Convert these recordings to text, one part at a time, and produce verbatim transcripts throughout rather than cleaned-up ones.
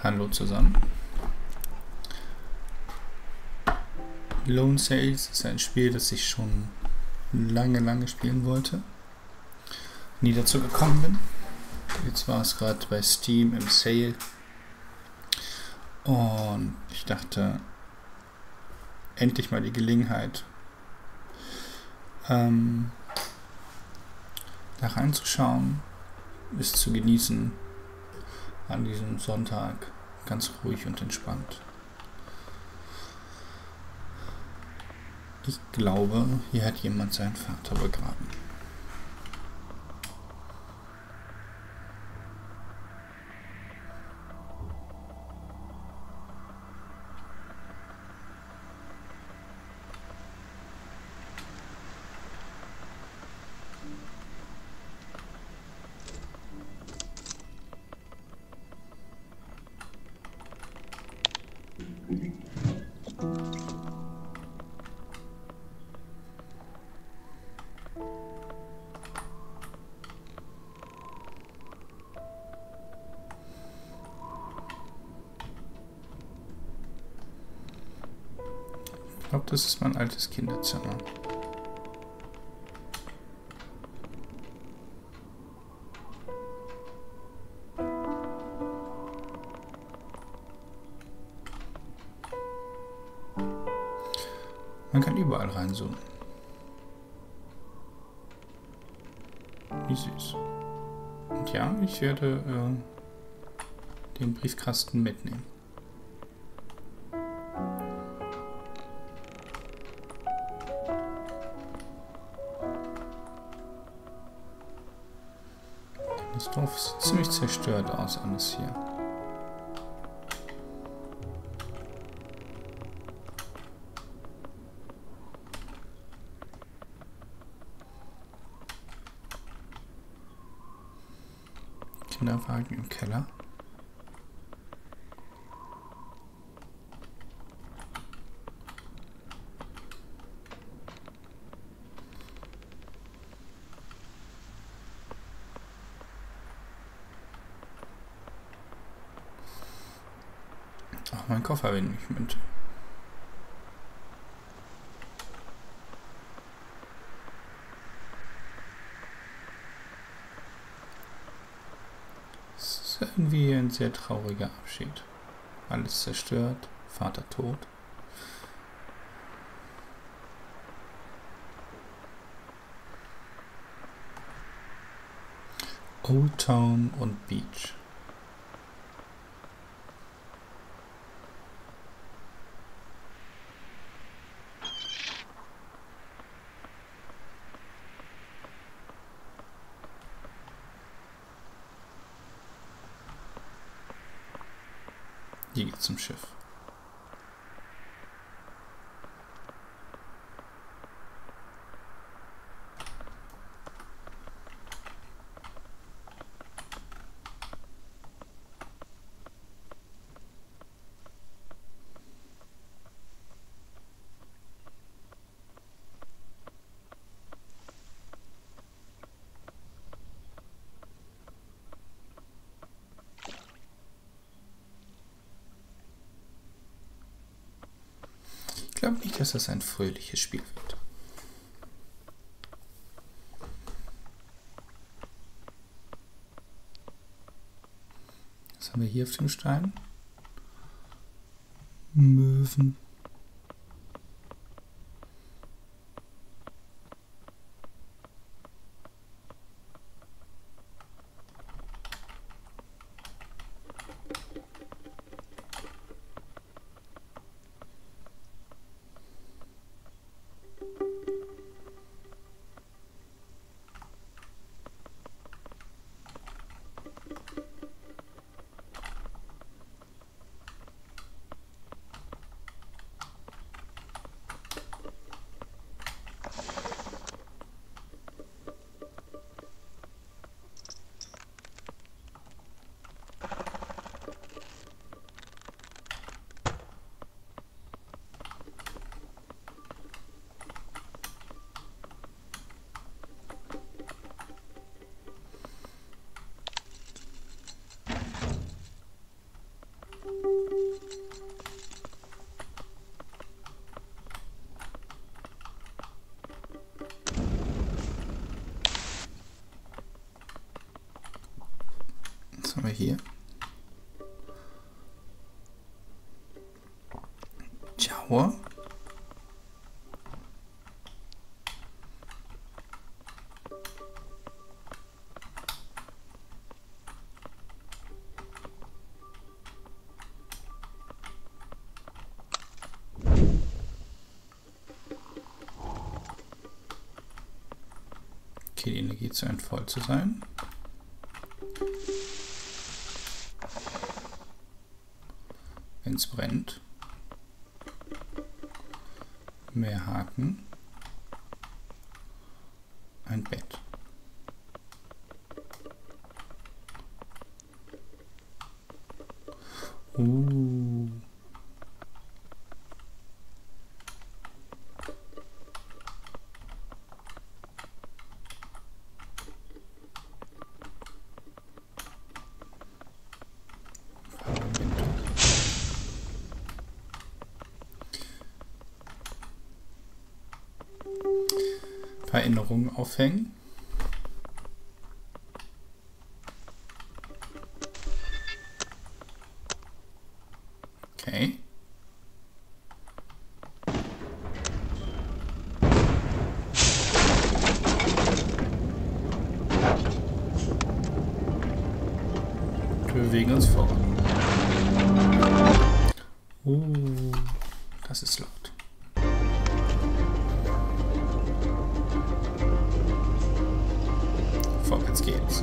Hallo zusammen. Lone Sails ist ein Spiel, das ich schon lange, lange spielen wollte. Nie dazu gekommen bin. Jetzt war es gerade bei Steam im Sale. Und ich dachte, endlich mal die Gelegenheit, ähm, da reinzuschauen, es zu genießen an diesem Sonntag, ganz ruhig und entspannt. Ich glaube, hier hat jemand seinen Vater begraben. Ich glaube, das ist mein altes Kinderzimmer. Man kann überall reinzoomen. Wie süß. Und ja, ich werde äh, den Briefkasten mitnehmen. Das Dorf sieht ziemlich zerstört aus, alles hier. Kinderwagen im Keller. Ach, mein Koffer will nicht mit. Es ist irgendwie ein sehr trauriger Abschied. Alles zerstört, Vater tot. Old Town und Beach. Hier geht's zum Schiff. Ich glaube nicht, dass das ein fröhliches Spiel wird. Was haben wir hier auf dem Stein? Möwen. Was haben wir hier? Tower. Okay, die Energie scheint voll zu sein. Wenn es brennt. Mehr Haken. Ein Bett. Uh. Paar Erinnerungen aufhängen. Okay. Wir bewegen uns vor. Uh, das ist laut. Vorwärts geht's.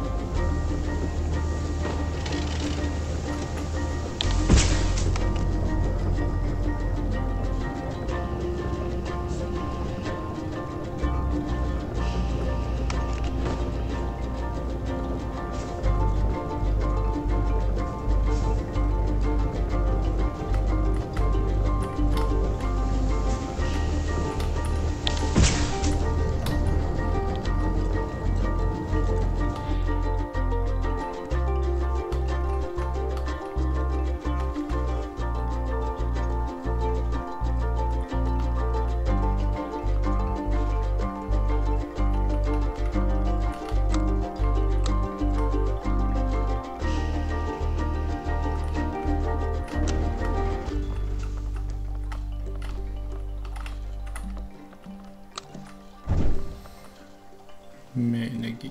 Mehr Energie.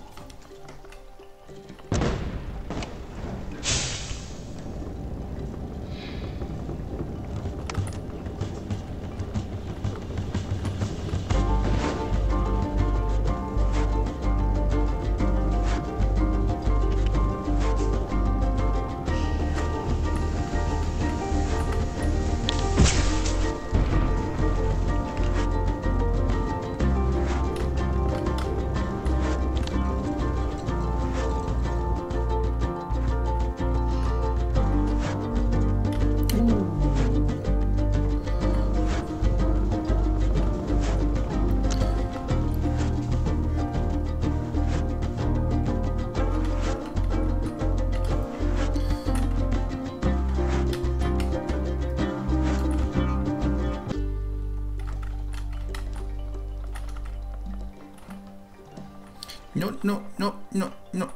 No, no, no, no, no.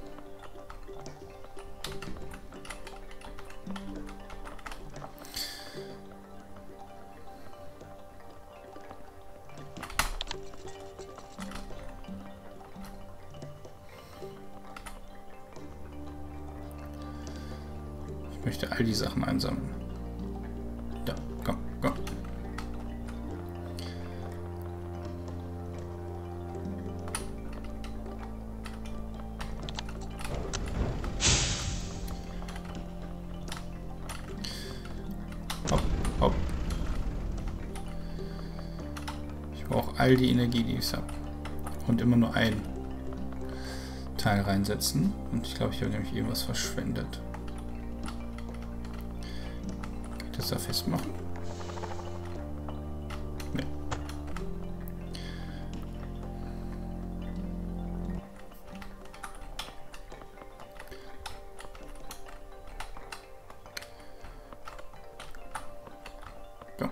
Ich möchte all die Sachen einsammeln. Da, komm, komm. Hopp, hopp. Ich brauche all die Energie, die ich habe. Und immer nur ein Teil reinsetzen. Und ich glaube, ich habe nämlich irgendwas verschwendet. Kann ich das da festmachen? Nee. So.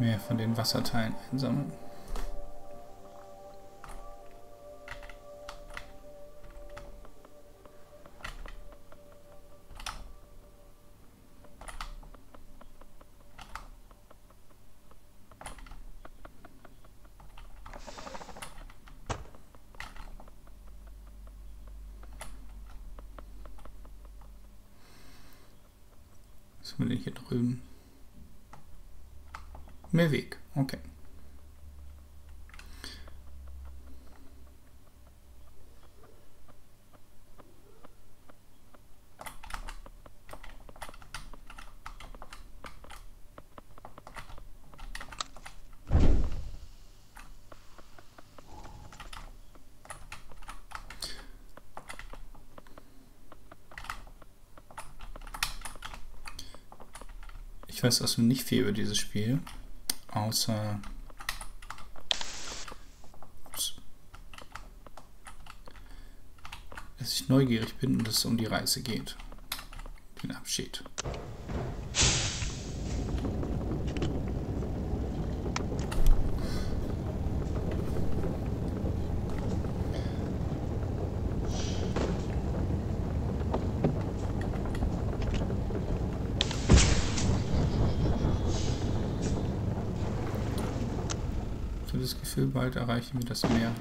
mehr von den Wasserteilen einsammeln. Was haben wir denn hier drüben? Mehr Weg, okay. Ich weiß also nicht viel über dieses Spiel, außer ups, dass ich neugierig bin und es um die Reise geht. Den Abschied. Das Gefühl, bald erreichen wir das Meer.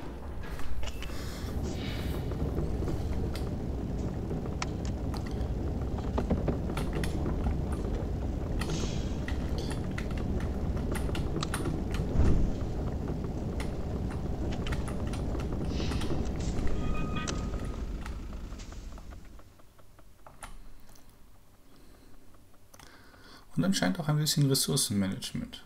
Und anscheinend auch ein bisschen Ressourcenmanagement.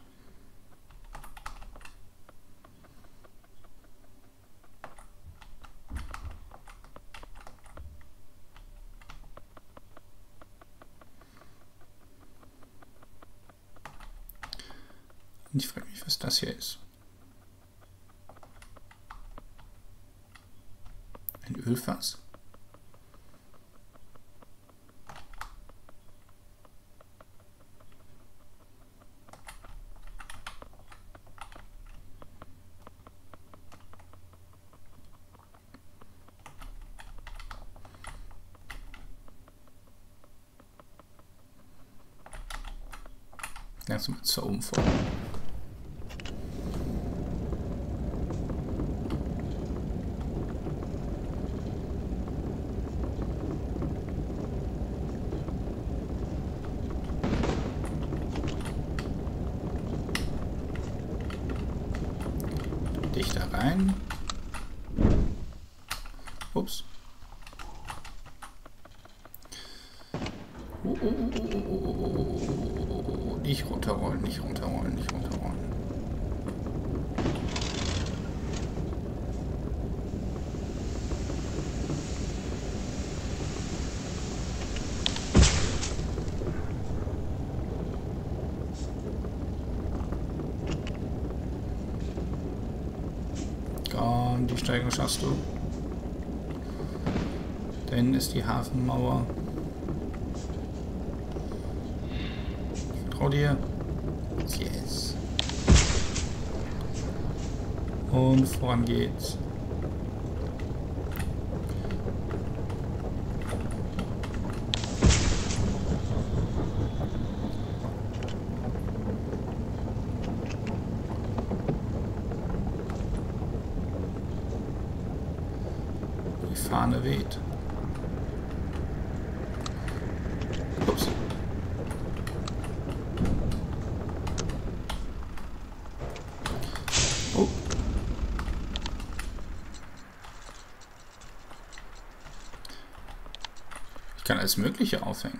Und ich frage mich, was das hier ist. Ein Ölfass? Lass uns zur oben vor. Dichter rein. Ups. Oh, oh, oh, oh, oh, oh, oh. Nicht runterrollen, nicht runterrollen, nicht runterrollen. Komm, die Steigung schaffst du. Da hinten ist die Hafenmauer. Vertrau dir. Yes. Und voran geht's. Die Fahne weht. Ups. Oh. Ich kann alles Mögliche aufhängen.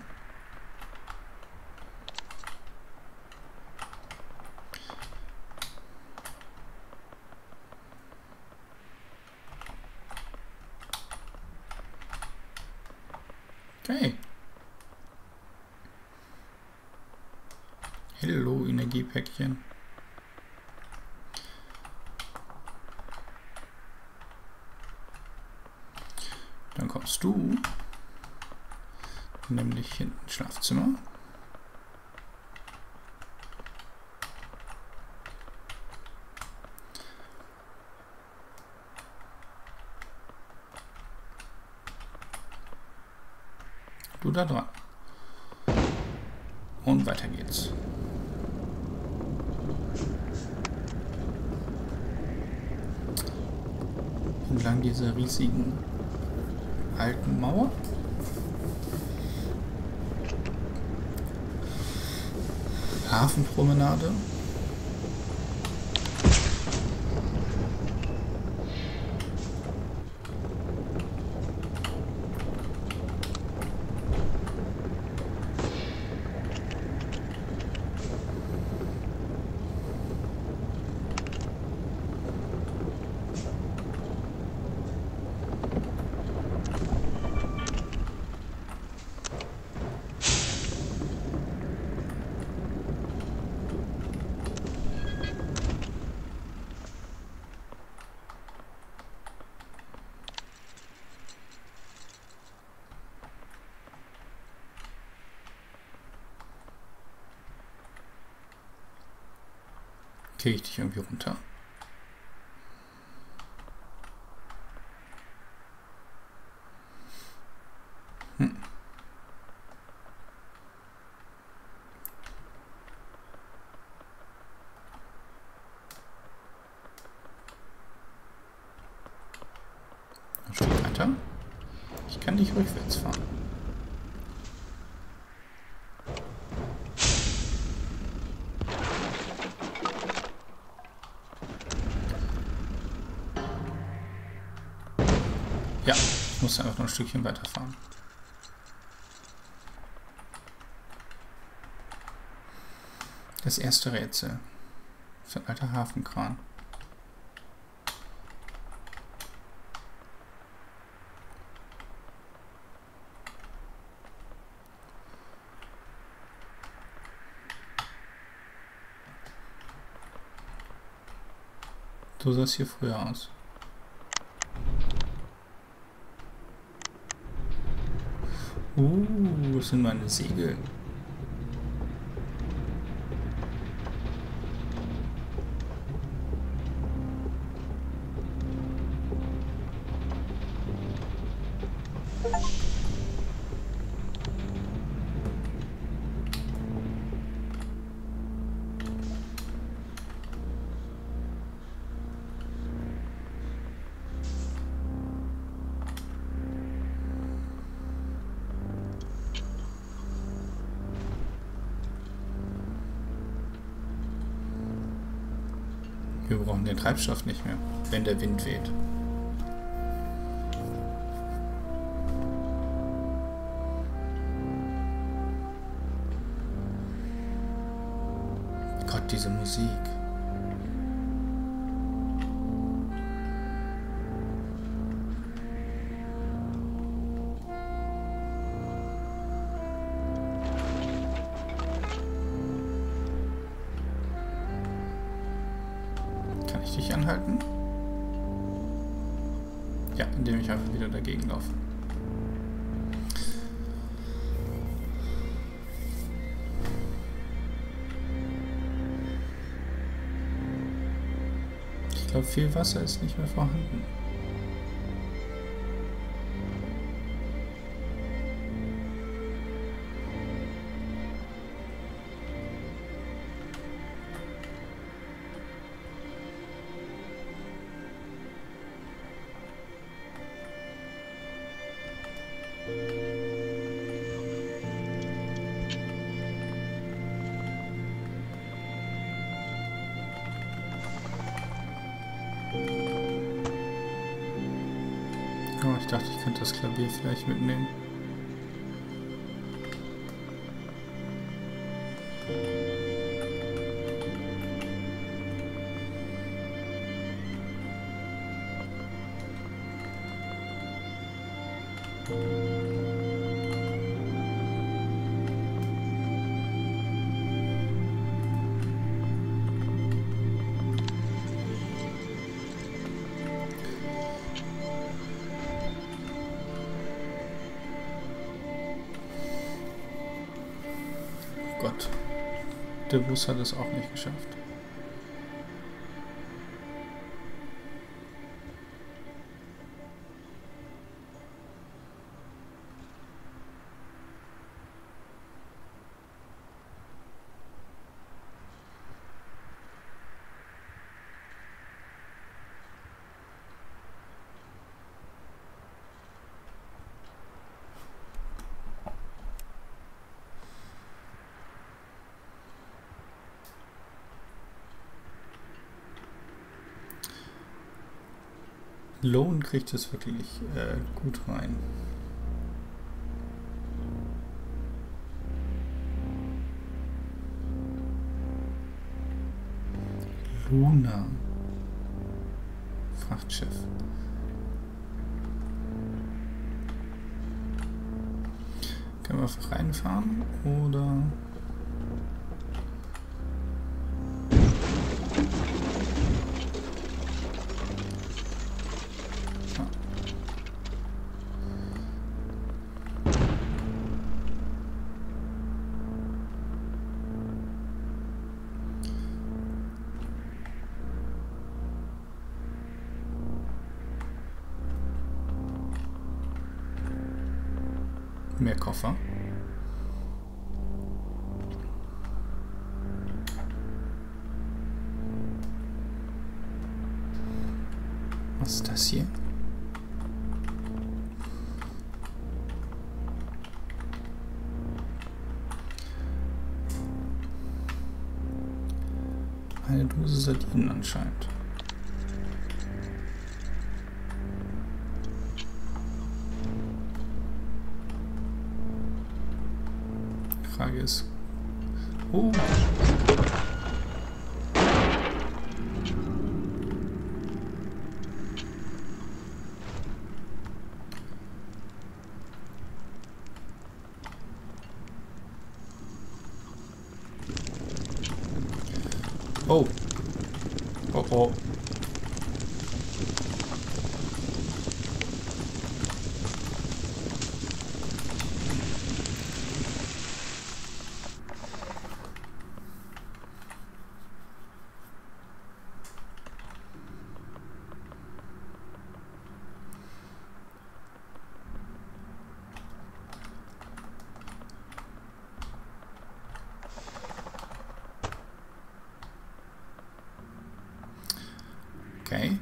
Okay. Hello, Energiepäckchen. Dann kommst du nämlich hinten ins Schlafzimmer. Du da dran. Und weiter geht's. Entlang dieser riesigen alten Mauer. Hafenpromenade. Kriege ich dich irgendwie runter? Hm. Ein Stück weiter. Ich kann nicht rückwärts fahren. Ja, ich muss einfach noch ein Stückchen weiterfahren. Das erste Rätsel. Das ist ein alter Hafenkran. So sah es hier früher aus. Uh, das sind meine Segel. Wir brauchen den Treibstoff nicht mehr, wenn der Wind weht. Gott, diese Musik. Kann ich dich anhalten? Ja, indem ich einfach wieder dagegen laufe. Ich glaube, viel Wasser ist nicht mehr vorhanden. Oh, ich dachte, ich könnte das Klavier vielleicht mitnehmen. Gott, der Bus hat es auch nicht geschafft. Lone kriegt es wirklich äh, gut rein. Luna. Frachtschiff. Können wir einfach reinfahren oder... Mehr Koffer. Was ist das hier? Eine Dose Sardinen anscheinend. Frage ist... Oh! Oh! Oh oh! Okay.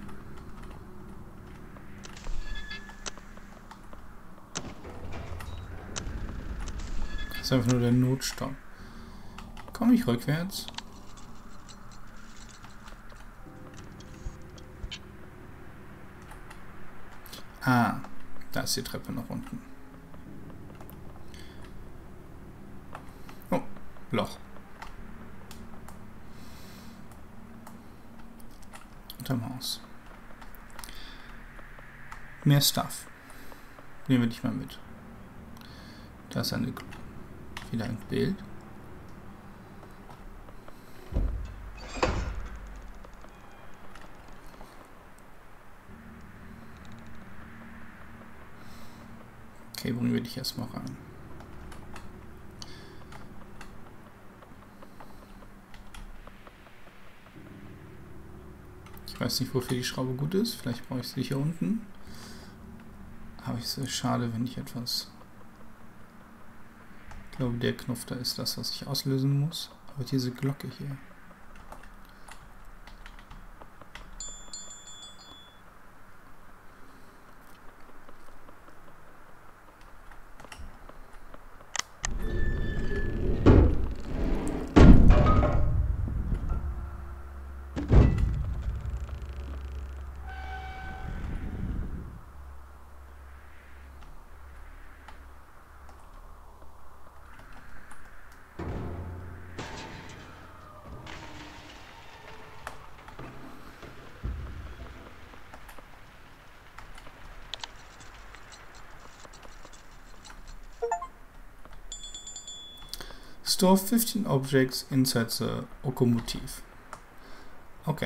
Das ist einfach nur der Notstopp. Komme ich rückwärts? Ah, da ist die Treppe nach unten. Oh, Loch. Unterm Haus. Mehr Stuff. Nehmen wir dich mal mit. Da ist eine, wieder ein Bild. Okay, bringen wir dich erstmal rein. Ich weiß nicht, wofür die Schraube gut ist. Vielleicht brauche ich sie hier unten. Aber es ist schade, wenn ich etwas... Ich glaube, der Knopf da ist das, was ich auslösen muss. Aber diese Glocke hier... Store fifteen objects inside the locomotive. Okay.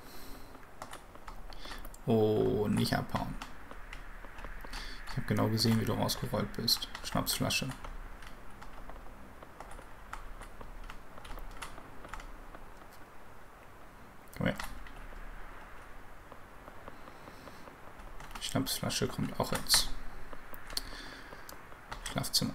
Oh, nicht abhauen. Ich habe genau gesehen, wie du rausgerollt bist. Schnapsflasche. Komm her. Die Schnapsflasche kommt auch ins Schlafzimmer.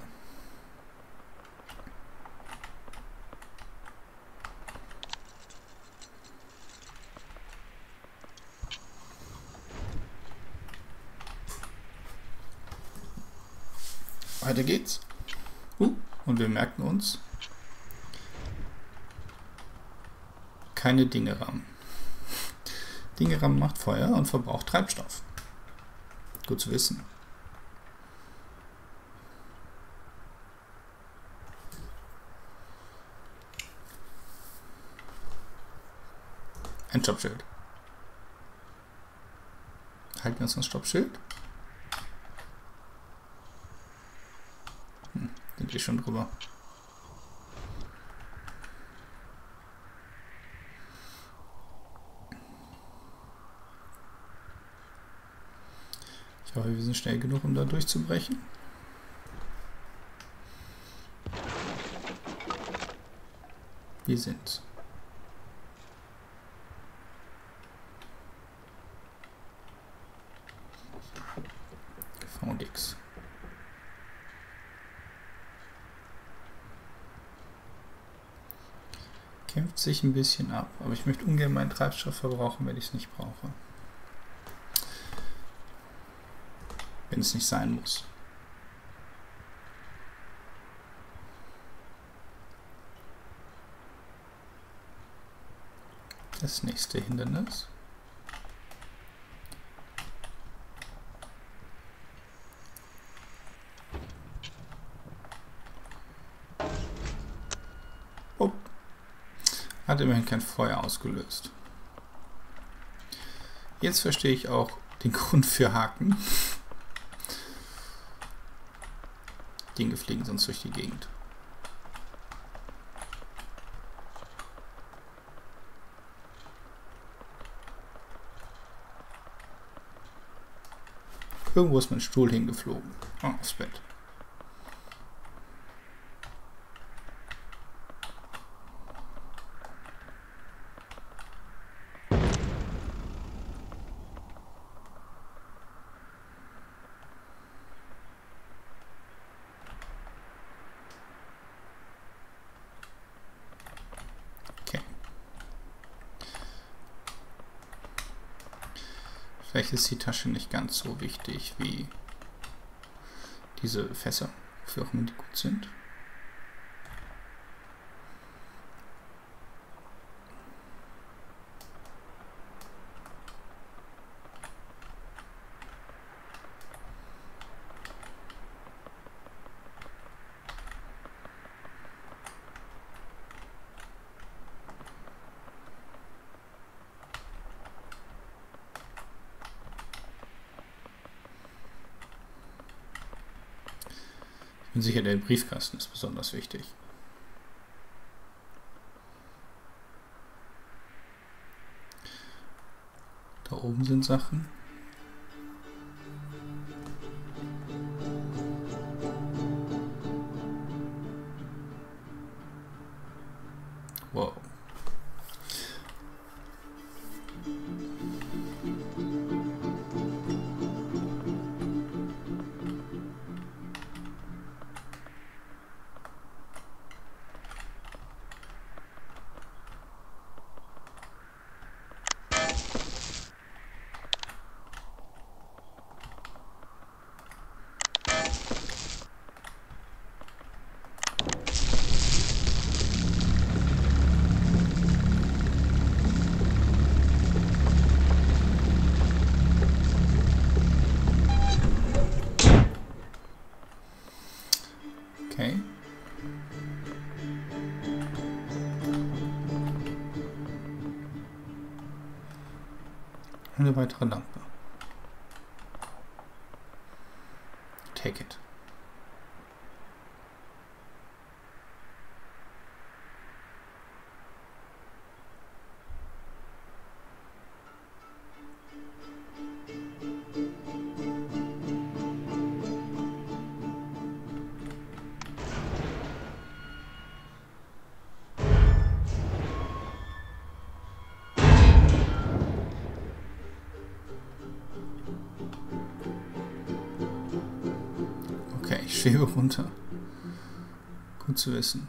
Weiter geht's. Uh, und wir merken uns, keine Dingeram. Dingeram macht Feuer und verbraucht Treibstoff. Gut zu wissen. Ein Stoppschild. Halten wir uns ein Stoppschild? Hm, sind wir schon drüber. Ich hoffe, wir sind schnell genug, um da durchzubrechen. Wir sind. V X. Kämpft sich ein bisschen ab, aber ich möchte ungern meinen Treibstoff verbrauchen, wenn ich es nicht brauche. Wenn es nicht sein muss. Das nächste Hindernis. Oh. Hat immerhin kein Feuer ausgelöst. Jetzt verstehe ich auch den Grund für Haken. Dinge fliegen sonst durch die Gegend. Irgendwo ist mein Stuhl hingeflogen. Oh, aufs Bett. Vielleicht ist die Tasche nicht ganz so wichtig wie diese Fässer, wofür auch immer die gut sind. Ich bin sicher, der Briefkasten ist besonders wichtig. Da oben sind Sachen. Wow. Okay. Eine weitere Lampe. Take it. Okay, ich schwebe runter. Gut zu wissen.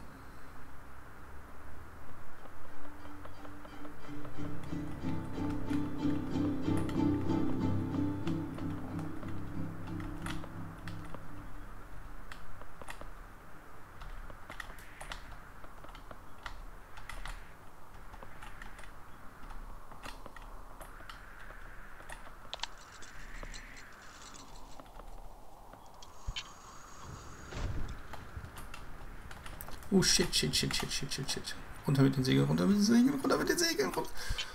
Oh shit, shit, shit, shit, shit, shit, shit. Runter mit den Segeln, runter mit den Segeln, runter mit den Segeln, runter.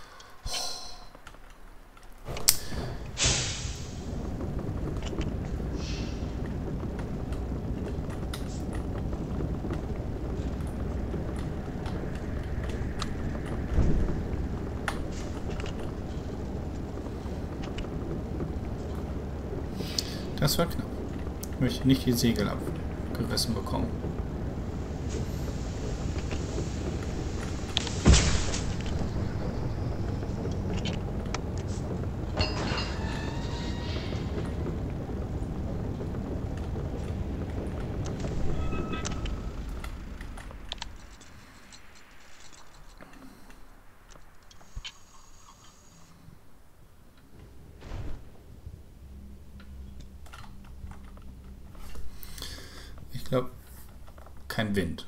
Das war knapp. Ich möchte nicht die Segel abgerissen bekommen. Ich glaube, kein Wind.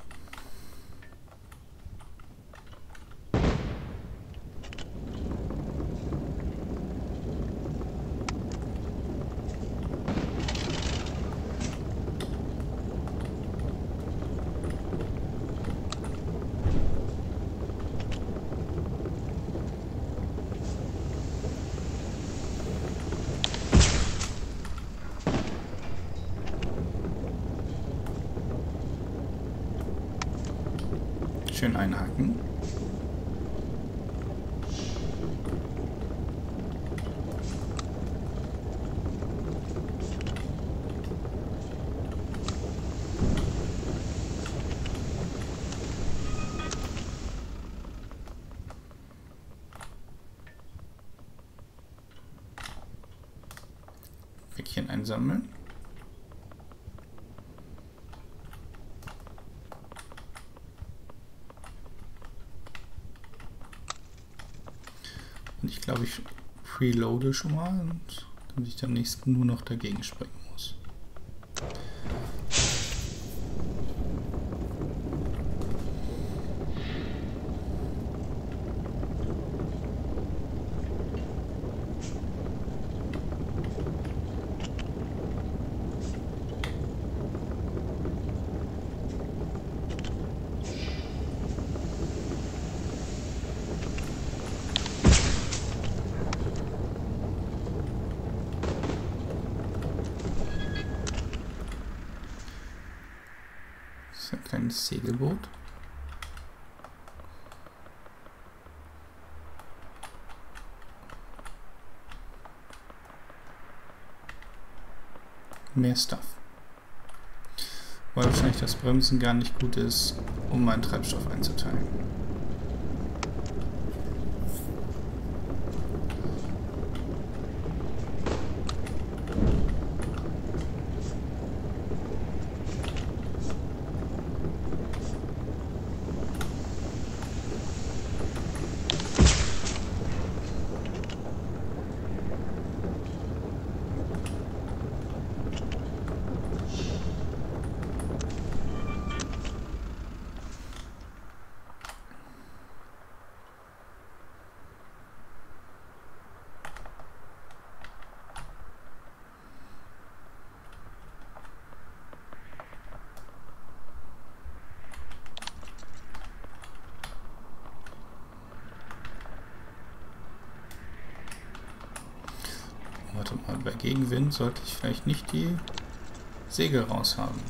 Schön einhaken. Päckchen einsammeln. Und ich glaube, ich preloade schon mal, und damit ich am nächsten nur noch dagegen springen muss. Ein kleines Segelboot. Mehr Stuff. Weil wahrscheinlich das Bremsen gar nicht gut ist, um meinen Treibstoff einzuteilen. Warte mal, bei Gegenwind sollte ich vielleicht nicht die Segel raus haben.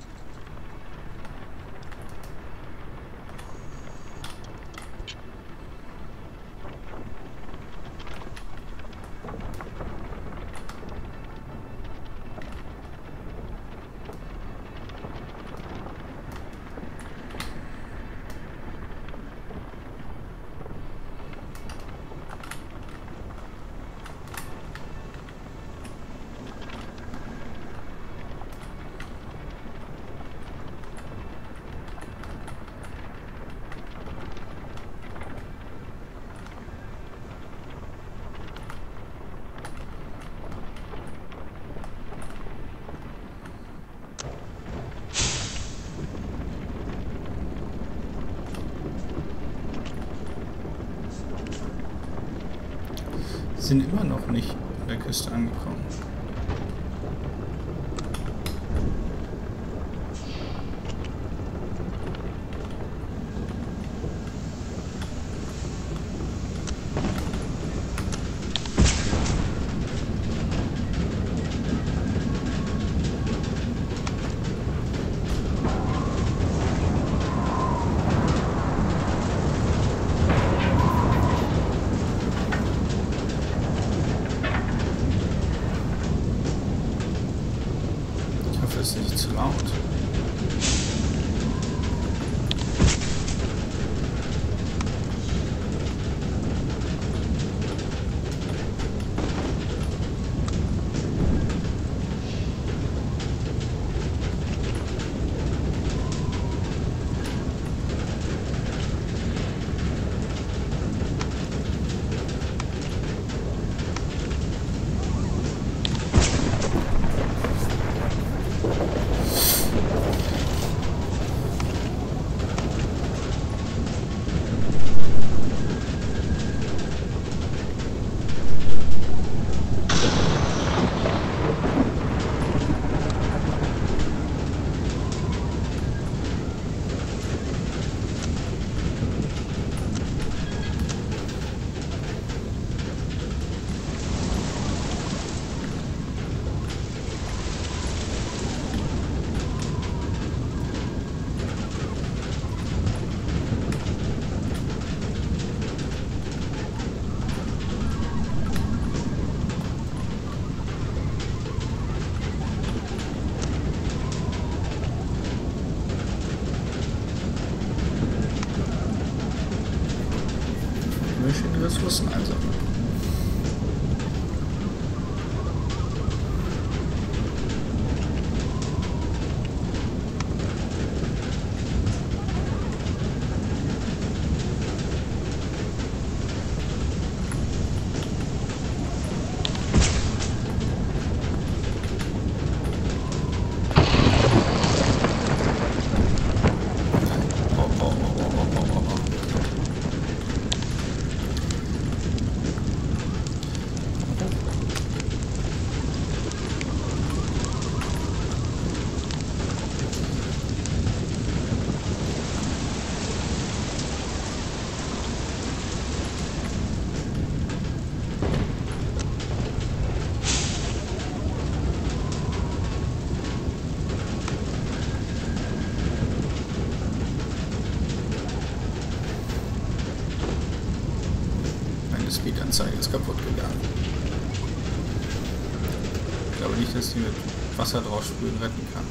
Sind immer noch nicht an der Küste angekommen. Ist nicht zu laut. Ressourcen einsammeln. Speedanzeige ist kaputt gegangen. Ich glaube nicht, dass sie mit Wasser drauf sprühen retten kann.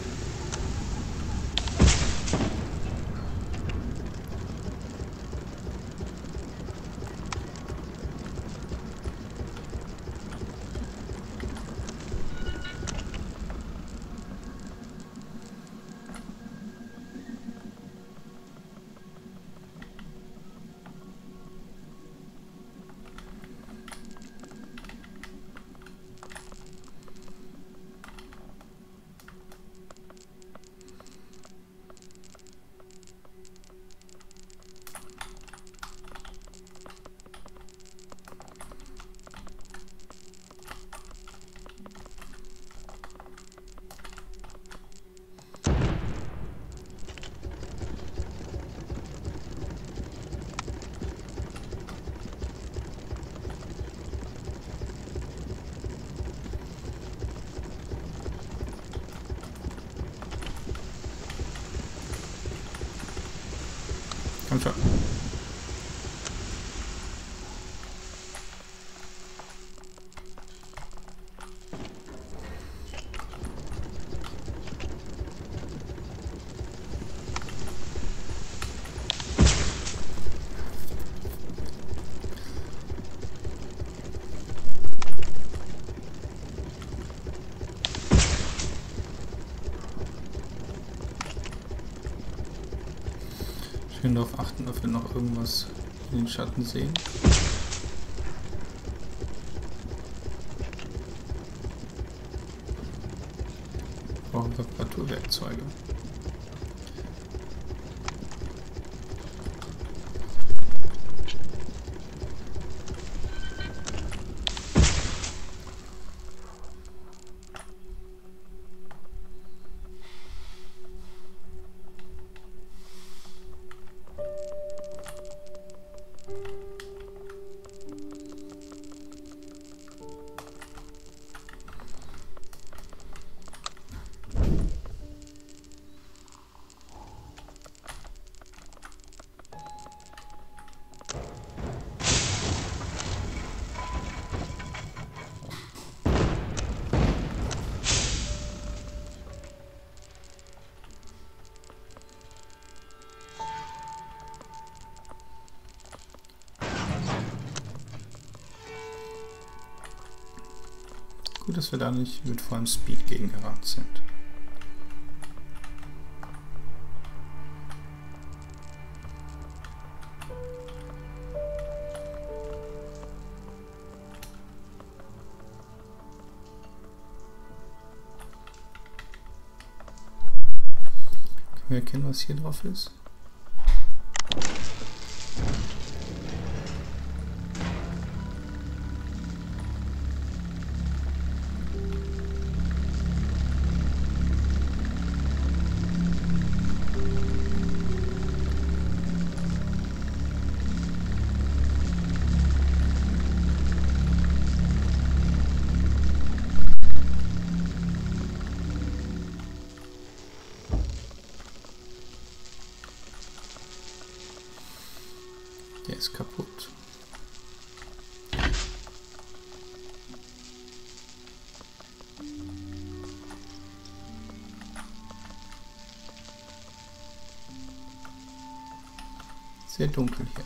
Komm schon. Schön darauf achten, ob wir noch irgendwas in den Schatten sehen. Brauchen Reparaturwerkzeuge. Gut, dass wir da nicht mit vollem Speed gegengerannt sind. Können wir erkennen, was hier drauf ist? Der ist kaputt. Sehr dunkel hier.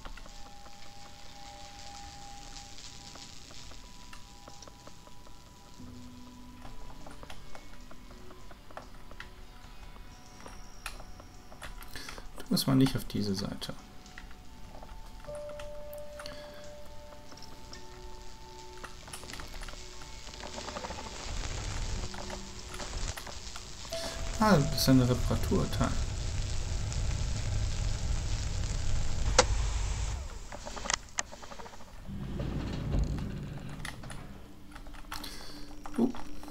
Du musst mal nicht auf diese Seite. Ah, das ist eine Reparaturteil. Uh.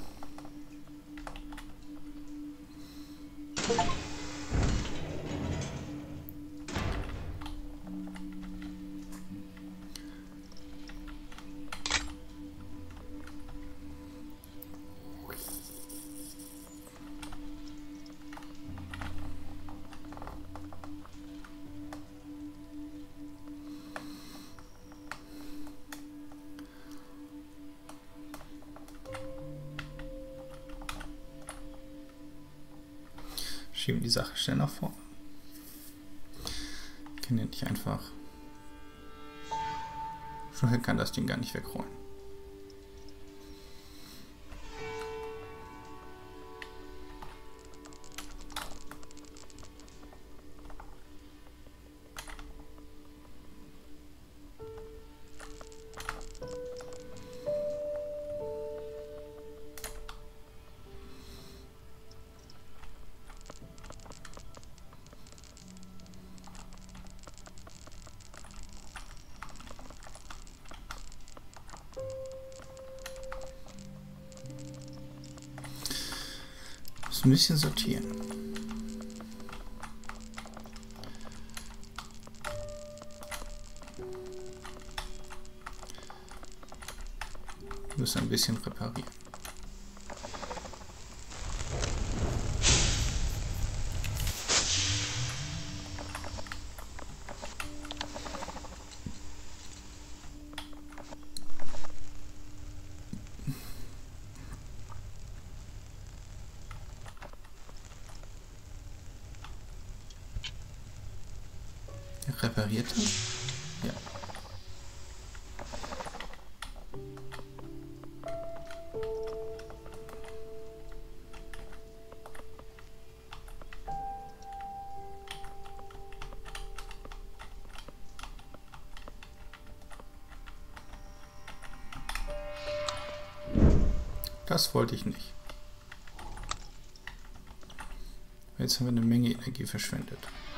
Schieben die Sache schnell nach vorne. Ich kann ja nicht einfach. So schnell kann das Ding gar nicht wegrollen. Ein bisschen sortieren. Ich muss ein bisschen reparieren. Repariert er? Ja. Das wollte ich nicht. Jetzt haben wir eine Menge Energie verschwendet.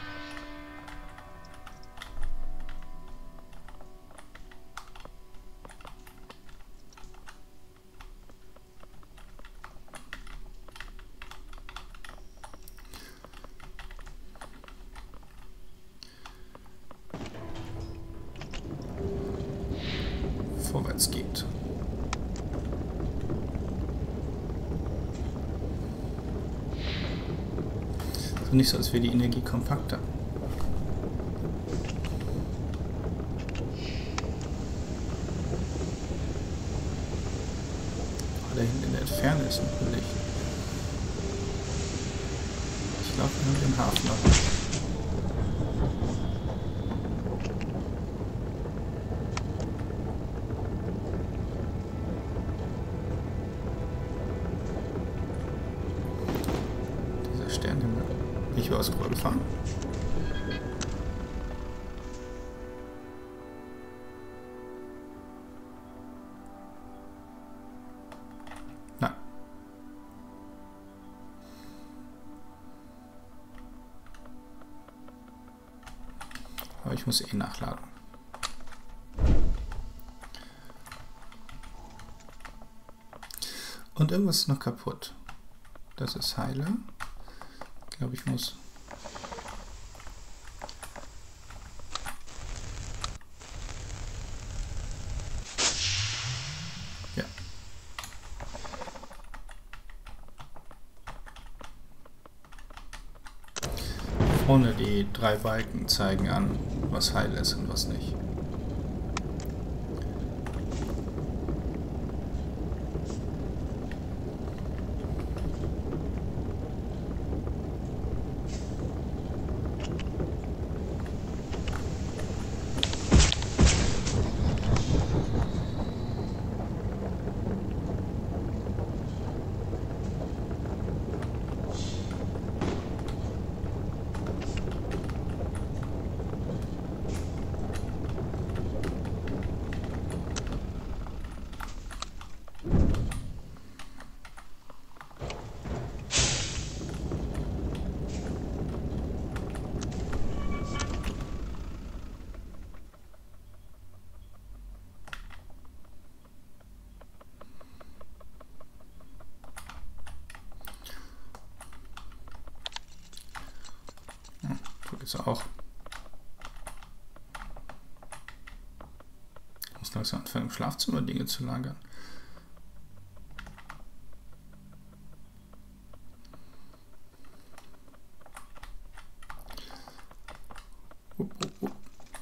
Vorwärts geht. So nicht so, als wäre die Energie kompakter. Oh, da hinten in der Ferne ist noch ein Licht. Ich glaube, wir haben den Hafen noch. Tür aus gefahren? Nein. Aber ich muss eh nachladen. Und irgendwas ist noch kaputt. Das ist heile. Ich glaube, ich muss... Ja. Vorne die drei Balken zeigen an, was heil ist und was nicht. Jetzt auch. Ich muss langsam anfangen, im Schlafzimmer Dinge zu lagern. Upp, upp, upp.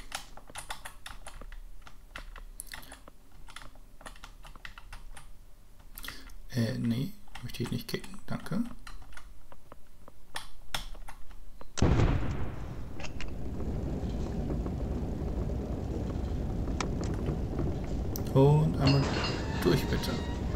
Äh, nee, möchte ich nicht kicken, danke. Und einmal durch, bitte.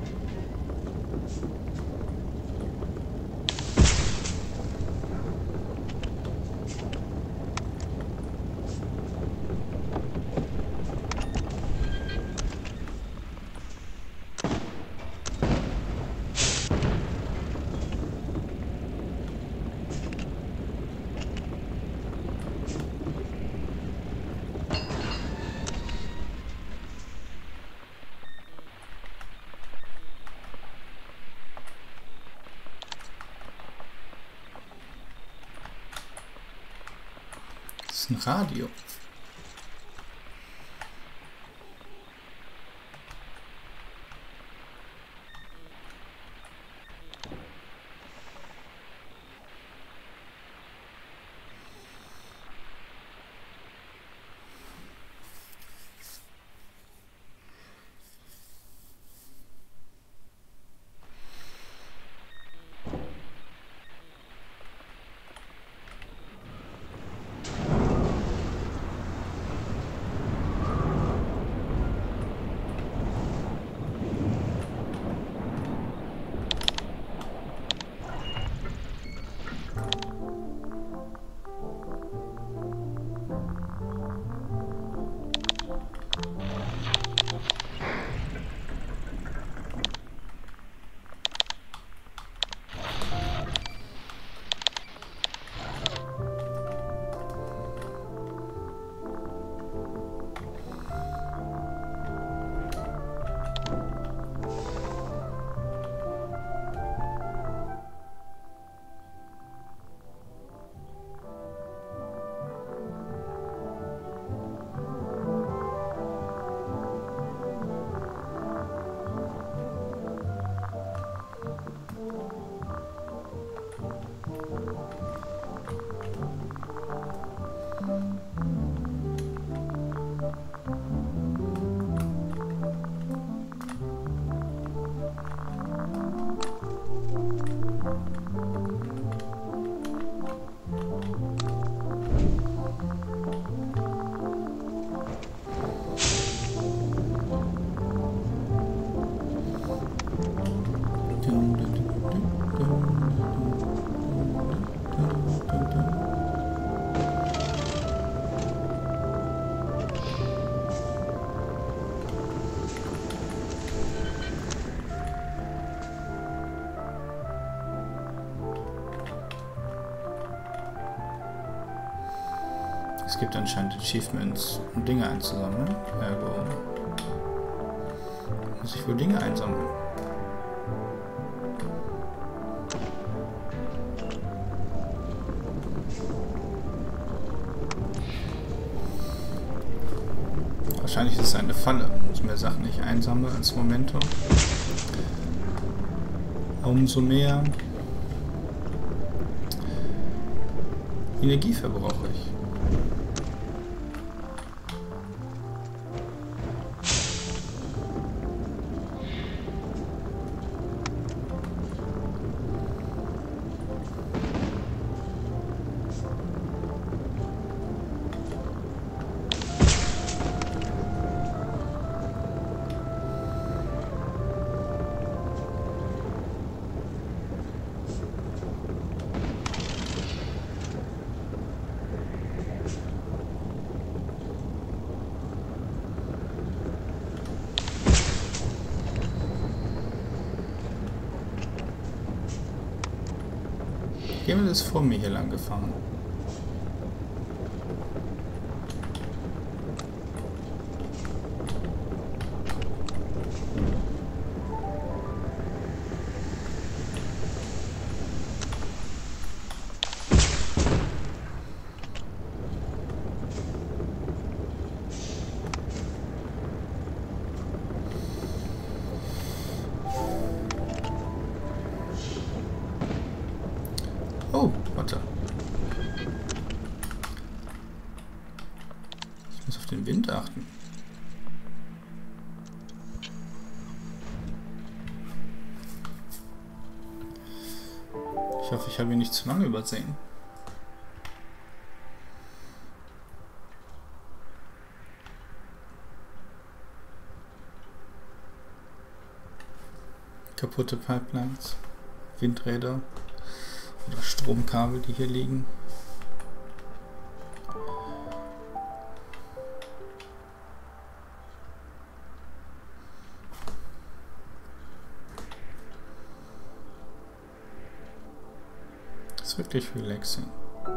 Das ist ein Radio. Es gibt anscheinend Achievements, um Dinge einzusammeln. Ergo muss ich wohl Dinge einsammeln. Wahrscheinlich ist es eine Falle. Ich muss mehr Sachen nicht einsammeln als Momentum. Umso mehr Energie verbrauche ich. Jemand ist vor mir hier lang gefahren. Oh, warte. Ich muss auf den Wind achten. Ich hoffe, ich habe ihn nicht zu lange übersehen. Kaputte Pipelines, Windräder. Oder Stromkabel, die hier liegen. Das ist wirklich relaxing.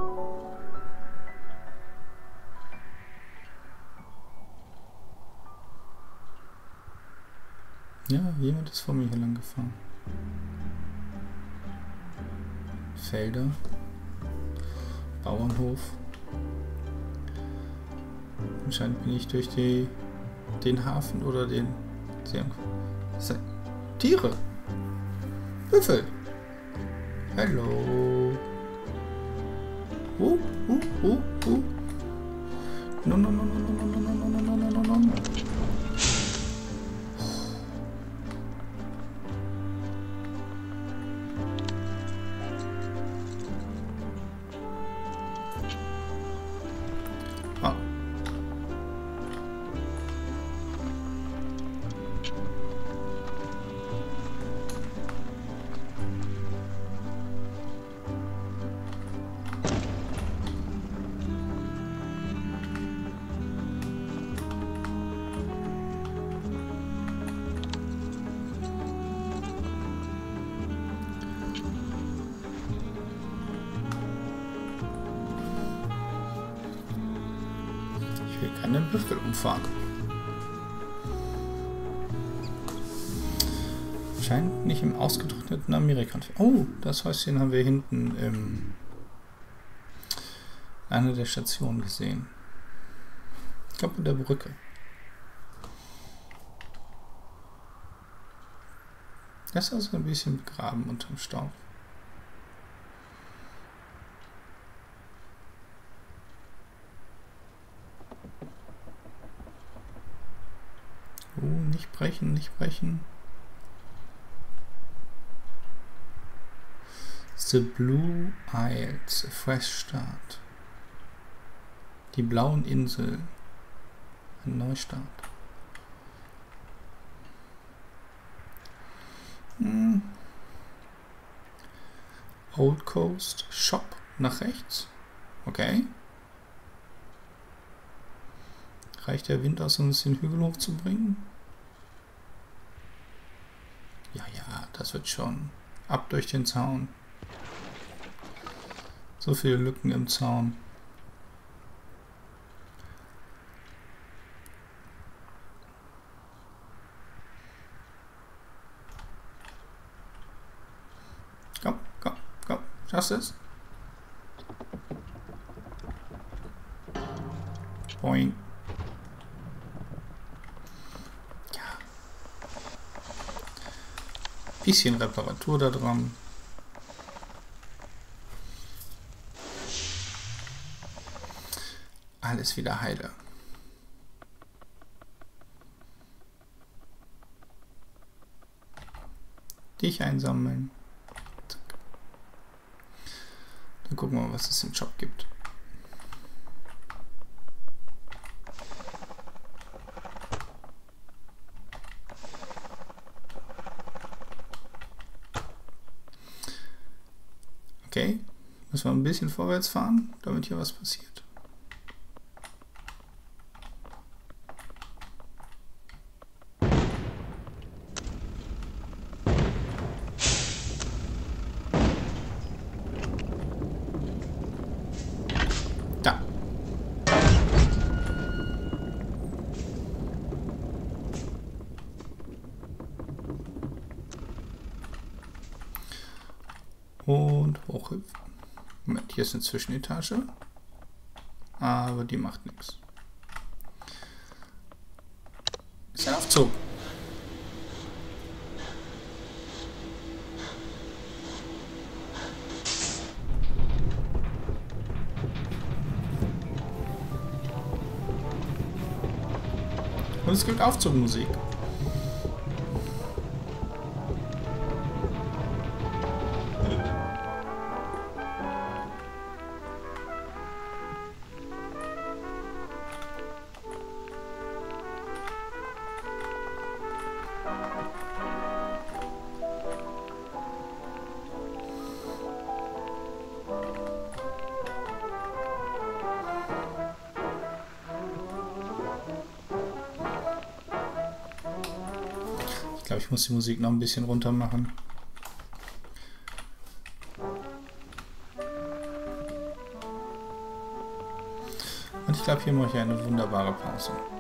Ja, jemand ist vor mir hier lang gefahren. Felder, Bauernhof. Anscheinend bin ich durch die, den Hafen oder den... Tiere! Büffel! Hallo! Uh, uh, uh, uh. No, no, no, no, no, no, no, no, no, no, no, no. Ich will keinen Büffel umfahren. Scheint nicht im ausgetrockneten Amerika. Oh, das Häuschen haben wir hinten in einer der Stationen gesehen. Ich glaube, mit der Brücke. Das ist also ein bisschen begraben unterm Staub. Oh, nicht brechen, nicht brechen. The Blue Isles, a fresh start. Die blauen Inseln, ein Neustart. Hm. Old Coast, Shop, nach rechts. Okay. Reicht der Wind aus, um uns den Hügel hochzubringen? Ja, ja, das wird schon. Ab durch den Zaun. So viele Lücken im Zaun. Komm, komm, komm. Schaffst du es? Boing. Ja. Bisschen Reparatur da dran. Alles wieder heile. Dich einsammeln. Zack. Dann gucken wir mal, was es im Shop gibt. Okay, müssen wir ein bisschen vorwärts fahren, damit hier was passiert. Da. Und hochhüpfen. Moment, hier ist eine Zwischenetage. Aber die macht nichts. Ist ein Aufzug. Und es gibt Aufzugmusik. Ich glaube, ich muss die Musik noch ein bisschen runter machen. Und ich glaube, hier mache ich eine wunderbare Pause.